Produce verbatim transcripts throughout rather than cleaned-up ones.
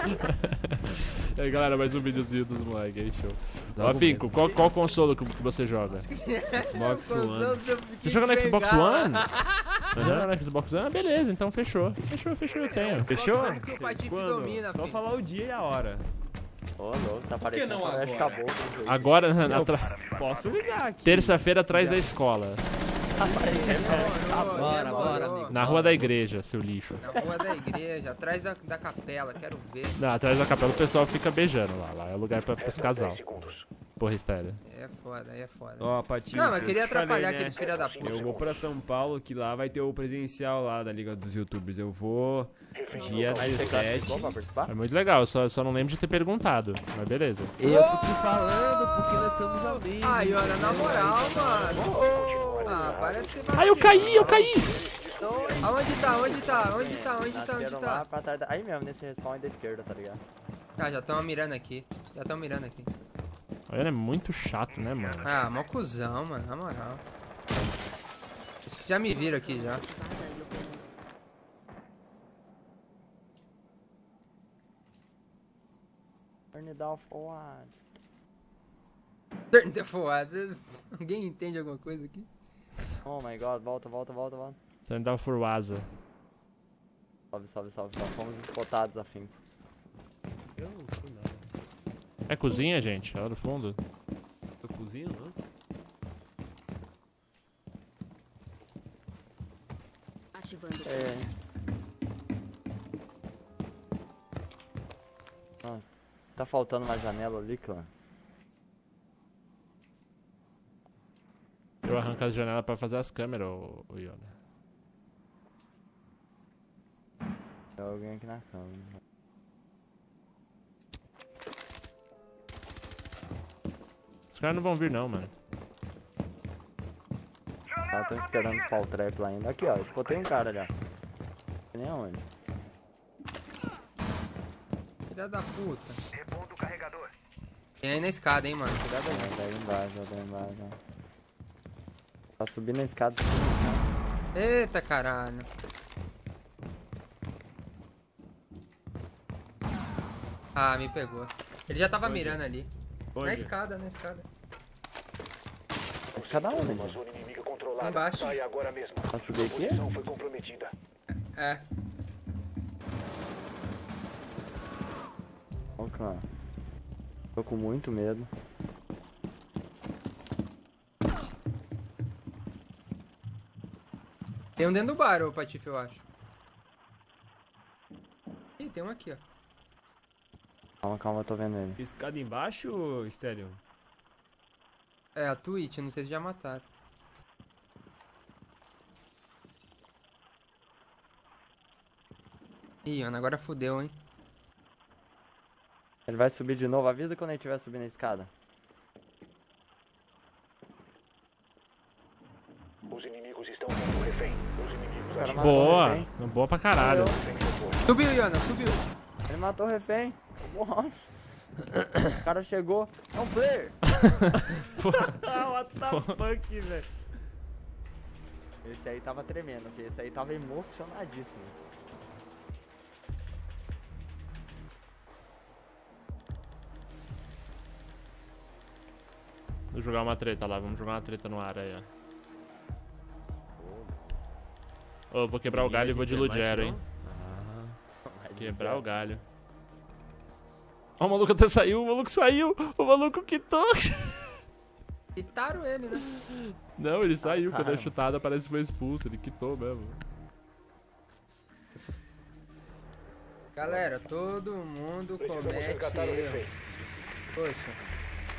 E aí, galera, mais um videozinho dos moleques aí, show. Ó, Finco, qual, qual console que que você joga? Xbox One. Você joga no Xbox One? Você joga no Xbox One? Ah, beleza, então fechou. Fechou, fechou, eu tenho. Fechou? Quando? Só falar o dia e a hora. Ô, louco, tá parecendo não que acabou. Agora, na, na tra... Posso ligar aqui. terça-feira atrás da escola. Bora, bora, amigo. Na rua da igreja, seu lixo. Na rua da igreja, atrás da, da capela, quero ver. Não, atrás da capela o pessoal fica beijando lá. Lá é lugar pra, pros casal. Porra, estéreo. É foda, aí é foda. Ó, Patinho. Não, mas eu queria te falei, atrapalhar né? aqueles filha da puta. Eu vou pra São Paulo, que lá vai ter o presencial lá da Liga dos Youtubers. Eu vou dia dezessete. É muito legal, só, só não lembro de ter perguntado. Mas beleza. Eu tô te falando porque nós somos amigos. Ai, olha, na moral, mano. Ah, parece ser vacina. Ai, eu caí, eu caí! Aonde tá, onde tá, onde tá, onde tá, onde Nasceram tá? lá pra trás da... Aí mesmo, nesse respawn da esquerda, tá ligado? Ah, já estão mirando aqui. Já estão mirando aqui. Olha, é muito chato, né, mano? Ah, mó cuzão, mano, na moral. Já me viram aqui, já. Turn it down for what? Turn the forward. Alguém entende alguma coisa aqui? Oh my god, volta, volta, volta, volta. Turn down for Waza. Salve, salve, salve, salve. Fomos spotados, afinco. Eu não fui não. É cozinha, gente? É lá no fundo. Tô cozinhando, não? Ativando. É. Nossa, tá faltando uma janela ali, clã. Eu arranco as janelas pra fazer as câmeras, ô, ô Iona. Tem alguém aqui na cama. Os caras não vão vir não, mano. Ah, tô esperando o fall trap lá ainda. Aqui, ó, espotei um cara já. Nem aonde. Filha da puta. Tem aí na escada, hein, mano. Cuidado aí. Ah, daí embaixo, daí embaixo. Tá subindo a escada. Eita, caralho. Ah, me pegou. Ele já tava Onde? mirando ali. Na Onde? escada, na escada. A escada onde? Embaixo. Pra subir aqui? É. Ó, clã. Tô com muito medo. Tem um dentro do bar, ô Patife, eu acho. Ih, tem um aqui, ó. Calma, calma, eu tô vendo ele. Escada embaixo, Estéreo? É, a Twitch, não sei se já mataram. Ih, Ana, agora fudeu, hein. Ele vai subir de novo, avisa quando ele estiver subindo a escada. Os inimigos estão sendo refém. Os inimigos O cara matou Boa! o refém. Boa pra caralho. Subiu, Iana, subiu. Ele matou o refém. Boa. O cara chegou. É um player. What the fuck, velho? Esse aí tava tremendo, filho. Esse aí tava emocionadíssimo. Vou jogar uma treta lá, vamos jogar uma treta no ar aí, ó. Ô, eu vou quebrar o galho e vou de Ludgero, hein. Quebrar o galho. Ó, o maluco até saiu, o maluco saiu, o maluco quitou. Quitaram ele, né? Não, ele saiu, quando é chutada parece que foi expulso, ele quitou mesmo. Galera, todo mundo comete erros. Poxa.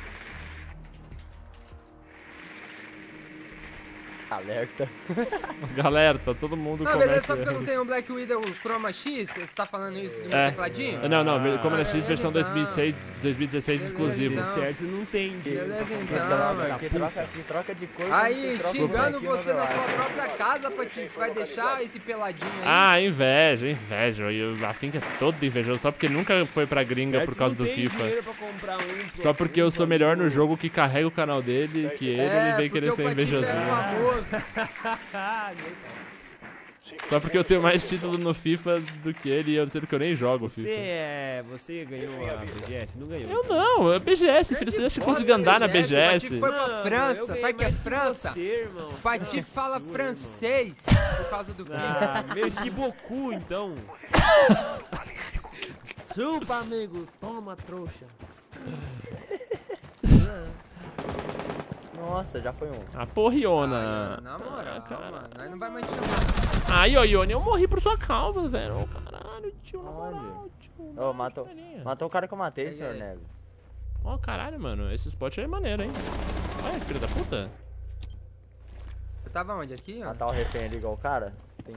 Alerta. Galera, tá todo mundo Não, comete beleza, só porque eu não erros. tenho o Black Widow Chroma X, você tá falando isso do meu É. tecladinho? Não, não, como Ah, é X beleza, versão então. dois mil e dezesseis, dois mil e dezesseis Beleza, exclusivo. então. Certo, não tem. Beleza, Que então, troca, mano. que troca, que troca de cor. Aí, que troca xingando aqui você no na sua Overwatch. própria casa, Patife, vai deixar esse peladinho aí? Ah, inveja, inveja. E o- a Finca é todo invejoso, só porque nunca foi pra gringa Certo, por causa não do tem FIFA. dinheiro pra comprar um pro- Só porque eu sou um melhor no pro- jogo que carrega o canal dele, que ele é, me vem porque querer o ser Patife invejosinho. é famoso. Ah, Só porque eu tenho mais título no FIFA do que ele e eu sei que eu nem jogo Você FIFA. é... Você ganhou a B G S? Não ganhou. Eu não, é B G S, filho. Você acha que eu consigo andar na B G O S? Patife foi pra Mano, França, eu ganhei sabe que é mais que França? você, irmão. O Patife fala Sua, francês por causa do filho. Ah, merci beaucoup, então. Chupa, amigo. Toma, trouxa. Nossa, já foi um. A porriona. Ah, na moral, Ah, cara. mano. Nós não vai mais te chamar. Aí, ó, Ione, eu morri por sua causa, velho. Ô, caralho, tio, na moral, tio. Ô, matou, matou o cara que eu matei, Aí, senhor aí. Neves. Ó, caralho, mano, esse spot é maneiro, hein? Olha, filho da puta. Eu tava onde? Aqui, ó? Matar o refém ali igual o cara? Tem.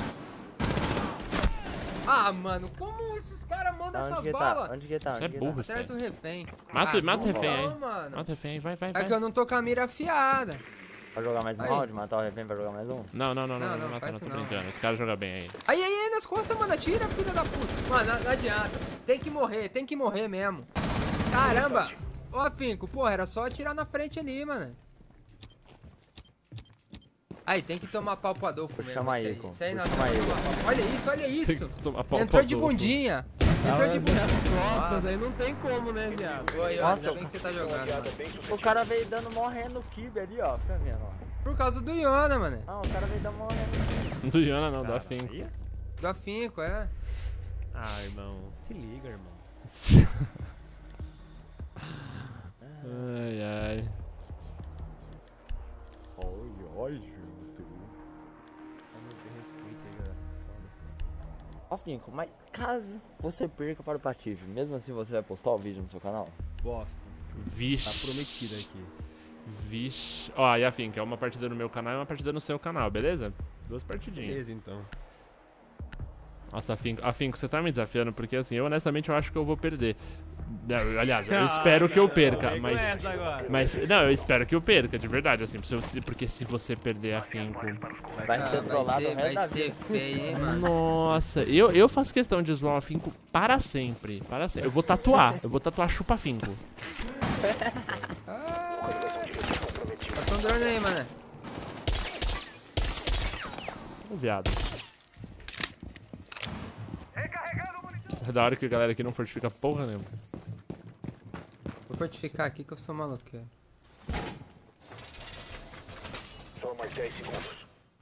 Ah, mano, como esses caras mandam Ah, essas onde que balas? tá? Onde que tá? Você Onde é que burro, tá? esse Atrás do cara. refém. Mata, Ah, mata o refém aí. não, mano. Mata o refém, vai, vai, É vai. que eu não tô com a mira afiada. Vai jogar mais um Aí. round? Matar o refém pra jogar mais um? Não, não, não, não, Não, não, não, mata faz não, tô isso não. brincando. Esse cara joga bem aí. Aí, aí, aí, nas costas, mano, atira, filha da puta. Mano, não, não adianta. Tem que morrer, tem que morrer mesmo. Caramba. Ô, Finco, porra, era só atirar na frente ali, mano. Aí, tem que tomar pau pro Adolfo Vou mesmo. chamar isso aí. Igor. Isso aí Vou não, chamar tem que Igor. tomar pau. Olha isso, olha Tem isso. que tomar pau Entrou pro de Adolfo. bundinha. Entrou de bundinha. As costas, aí não tem como, né, viado? Oi, ó, Nossa, ainda bem que você tá jogando, mano. O cara veio dando morrendo no kibe ali, ó. Fica vendo, ó. Por causa do Iona, mano. Ah, o cara veio dando morrendo. Não do Iona, não, do Afinco. Aí? Do Afinco, é. Ah, irmão. Se liga, irmão. Ai, ai. Oi, oi, junto. Não tem respeito aí, galera. Ó, Finco, mas caso você perca para o Patife, mesmo assim você vai postar o vídeo no seu canal? Bosta. Vixe. Tá prometido aqui. Vixe. Ó, e Afinco, é uma partida no meu canal e uma partida no seu canal, beleza? Duas partidinhas. Beleza, então. Nossa, Afinco, Afinco, você tá me desafiando, porque assim, eu honestamente eu acho que eu vou perder. Não, aliás, eu espero que eu perca, mas... Mas, não, eu espero que eu perca, de verdade, assim, se eu- porque se você perder Afinco... Vai Ah, ser trollado ser, o resto da vai ser vida. feio, hein, mano. Nossa, eu, eu faço questão de zoar o Afinco para sempre, para sempre. Eu vou tatuar, eu vou tatuar chupa Afinco. Passa um drone aí, mano. Ô, viado. É da hora que a galera aqui não fortifica porra nenhuma. Vou fortificar aqui que eu sou maluqueiro. Só mais dez segundos.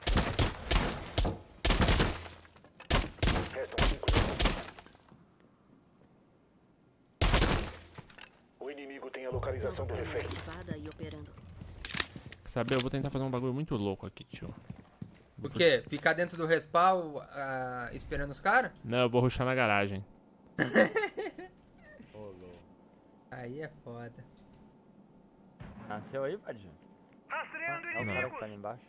Restam cinco segundos. O inimigo tem a localização do refém. ativada e operando. Sabe, eu vou tentar fazer um bagulho muito louco aqui, tio. O quê? Ficar dentro do respawn ah, esperando os caras? Não, eu vou rushar na garagem. Aí é foda. Nasceu aí, Padinho? Ah, é o Não. cara que tá ali embaixo.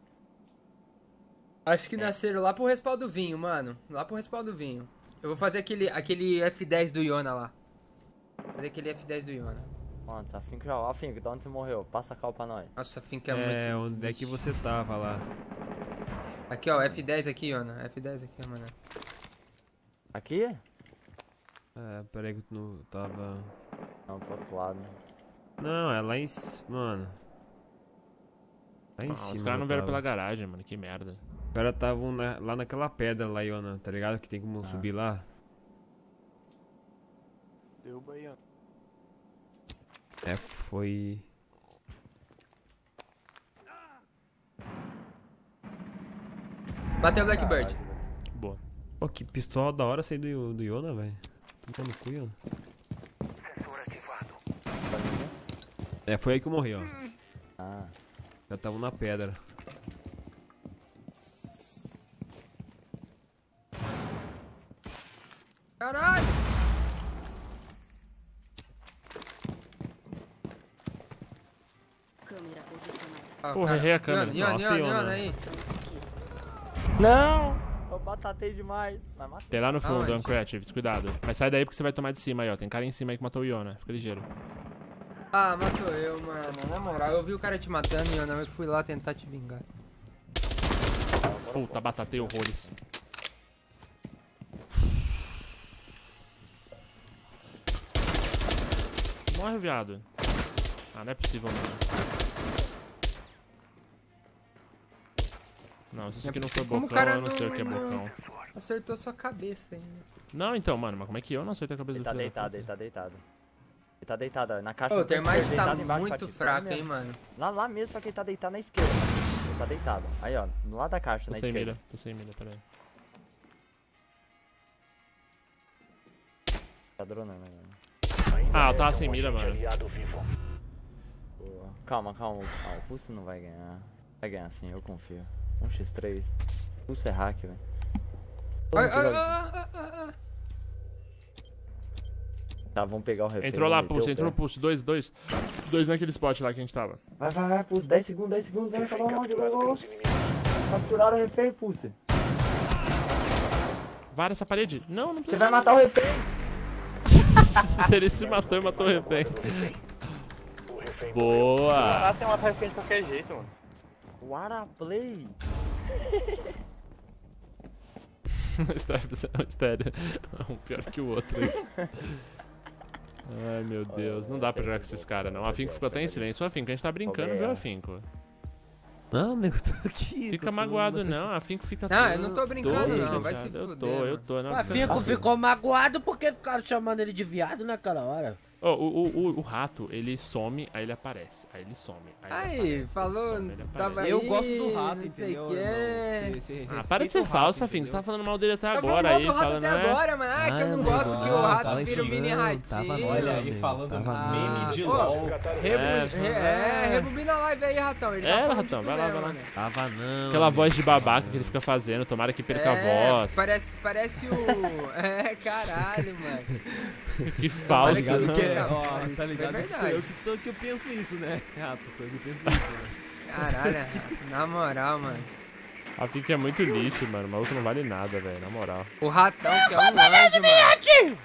Acho que nasceram lá pro respawn do vinho, mano. Lá pro respawn do vinho. Eu vou fazer aquele, aquele F dez do Iona lá. Fazer aquele F dez do Iona. Mano, Afinco já. Ó, Afinco, de onde você morreu? Passa a cal pra nós. Nossa, Finca é, É, muito... onde é que você tava lá? Aqui, ó, F dez aqui, Iona. F dez aqui, ó, mano. Aqui? É, peraí que tu não tava... Não, pro outro lado. Não, é lá em cima, mano. Lá em Ah, cima. os caras não eu vieram tava. pela garagem, mano, que merda. Os caras estavam na- lá naquela pedra lá, Iona, tá ligado? Que tem como subir lá. Deu baiano. É, foi... Bateu o Blackbird. Boa. Pô, que pistola da hora sair do, do Iona, velho. Tá no cu, Iona. É, foi aí que eu morri, ó. Ah. Já tava na pedra. Caralho! Câmera posicionada. Ó, Porra, cara. errei a câmera. Iona, Iona, Nossa, Iona, Iona. Iona, aí. Não! Eu batatei demais. Mas matei. Tem lá no fundo, Aonde? Uncreatives, cuidado. Mas sai daí porque você vai tomar de cima aí, ó. Tem cara em cima aí que matou o Iona. Fica ligeiro. Ah, matou eu, mano. Na moral, eu vi o cara te matando, Iona. Eu fui lá tentar te vingar. Puta, batatei horrores. Morre, viado. Ah, não é possível, mano. Não, se isso Não é aqui não for possível. Como o bocão, cara eu não sei o que é não- bocão. Acertou sua cabeça ainda. Não, então, mano, mas como é que eu não acertei a cabeça Ele do tá filho da deitado, puta? ele tá deitado. Ele tá deitado, ó, na caixa Ô, do o termite terceiro, tá deitado embaixo, muito Patife, fraco, lá hein, mesmo. mano. Lá, lá mesmo, só que ele tá deitado na esquerda. Ele tá deitado. Aí, ó, do lado da caixa, Tô na sem esquerda. mira, tô sem mira, peraí. Tá dronando, mano. Ah, eu tava Tem sem um mira, agente mano. aliado vivo. Boa. Calma, calma. Ah, o Pulse não vai ganhar. Vai ganhar sim, eu confio. um por três. Pulse é hack, velho. Todo Ai, mundo ai, pega- ai, ai, ai, ai. Tá, vamos pegar o refém. Entrou lá, vamos meter Pulse, o entrou pé. Pulse. Dois, dois. Dois naquele spot lá que a gente tava. Vai, vai, vai, Pulse. dez segundos, dez segundos. Vai acabar onde? Vai, vai. Capturaram o refém, Pulse. Vara essa parede. Não, não Você precisa. vai matar o refém. Ele se matou e matou o refém. O refém Boa! tem uma refém de qualquer jeito, mano. What a play. Estéreo. Um pior que o outro. Ai, meu Deus. Não dá pra jogar com esses caras, não. A Afinco ficou até em silêncio. O Afinco, a gente tá brincando, viu, Afinco? Não, amigo, tô aqui. Fica tô magoado, todo- não. A Afinco fica Ah, todo- eu não tô brincando, todo não. Vai se chateado. Eu fuder, tô, eu mano. tô. Não, O fica- Afinco ficou magoado porque ficaram chamando ele de viado naquela hora. Ô, o, o, o, o rato, ele some, aí ele aparece. Aí ele some. Aí, ele Aí, aparece, falou, ele some, ele tava aparece. aí, Eu gosto do rato, não sei entendeu, o quê. irmão? Você- você Ah, respeita para de ser o rato, falso, Afinco. Você entendeu? tá falando mal dele até Tá agora. falando mal Aí, do rato falando, até né? agora, mano. Ah, que eu não Ai, gosto não, que o rato fala vira o isso mini não, ratinho. tava Olha Meu aí amigo, falando tava meme de Ah, LOL. Rebu... É, re- é, rebobina a live aí, ratão. Ele tá É, falando ratão, de vai tu lá, mesmo, vai lá. mano. Tava não. Aquela amigo, voz de tava babaca não. que ele fica fazendo, tomara que perca É, a voz. Parece, parece o... É, caralho, mano. Que Tá falso, ligado né? que é, Não, ó, cara, isso tá é ligado que sou verdade. eu que, tô, que eu penso isso, né? Rato, sou eu que penso isso, né? Caralho, na moral, mano. A Fica é muito lixo, mano. O maluco não vale nada, velho, na moral. O ratão que é um anjo, mano.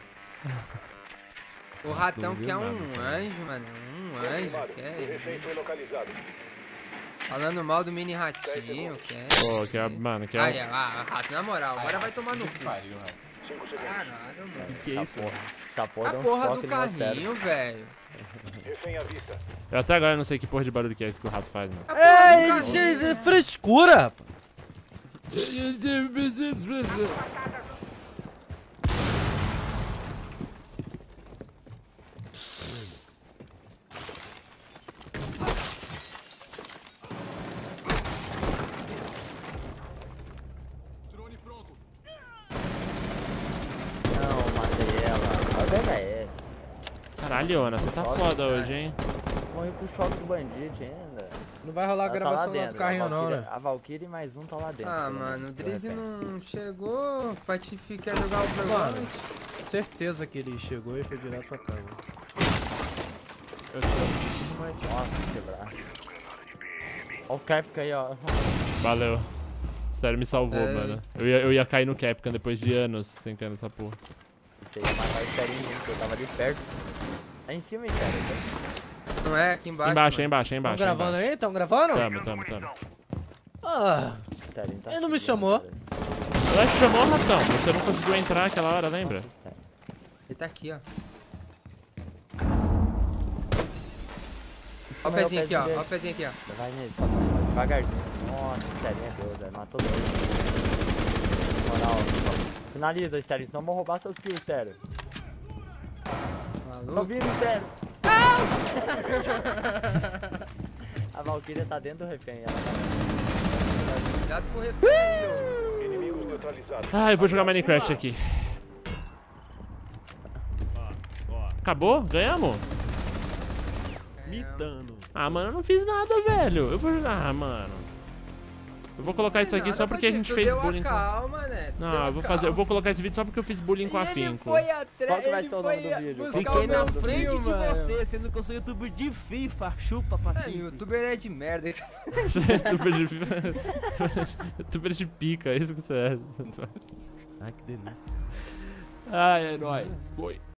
O ratão que é um anjo, mano. Um anjo, que O é... refém foi localizado. Falando mal do mini ratinho, que é... Pô, que é, mano, que é Aí, um... ah, rato, na moral, agora vai tomar no cu. Cinco segundos. Caralho, mano. Que é isso? Essa porra A deu um porra choque do no meu cérebro. carrinho, velho. Refém à vista. Eu até agora não sei que porra de barulho que é esse que o rato faz, mano. A porra do É, carrinho. isso é frescura. Não, matei ela. Olha o B H S. Caralho, Ana, você tá foda hoje, hein? Morri pro choque do bandido ainda. Não vai rolar a Ela tá lá gravação lá dentro. do carrinho a não, Valkyrie, né? A Valkyrie mais um tá lá dentro. Ah, pelo mano, o menos, do Drizzy refém. não chegou. O Patife quer jogar o programa. Mano, certeza que ele chegou e foi direto pra cá. mano. Nossa, quebrar. Ó o Capca aí, ó. Valeu. Sério, me salvou, É. mano. Eu ia, eu ia cair no Capcom depois de anos tentando essa porra. Você ia matar o Sterinho, porque eu tava ali perto. Aí em cima, hein, cara. Não é? Aqui embaixo. Embaixo, mano. embaixo, Tão embaixo. gravando embaixo. aí? Tão gravando? Tamo, tamo, tamo. Ah, O Sterinho tá Ele não me aqui, chamou. cara. Ela te chamou, Ratão. Você não conseguiu entrar aquela hora, lembra? Nossa, Sterinho. Ele tá aqui, ó. Isso Ó o não é pezinho aqui, ó. dele. Ó o pezinho aqui, ó. Vai nele, só vai devagarzinho. Nossa, o Sterinho é Deus, velho. Matou dois. Moral. Finaliza, Sterinho, senão eu vou roubar seus kills, Sterinho. Tô Maluco. vindo, Sterinho. A Valkyria tá dentro do refém. Ela tá... Cuidado com o refém. Inimigos neutralizados. Ah, eu vou jogar Minecraft aqui. Acabou? Ganhamos? Mitando. Ah, mano, eu não fiz nada, velho. Eu vou jogar. Ah, mano. Eu vou colocar isso aqui só porque a gente fez bullying com... Calma, né? Tu deu Não, a eu vou fazer, eu calma. vou colocar esse vídeo só porque eu fiz bullying com a Ele Afinco. foi atrás, Qual que vai ele ser o nome foi do vídeo? buscar Fiquei o Fiquei meu na frente frio, de mano. você, sendo que eu sou youtuber de FIFA, chupa, É, Patife. youtuber é de merda. Youtuber de... Youtuber de pica, é isso que você é. ai que delícia. Ai, é nóis. Foi.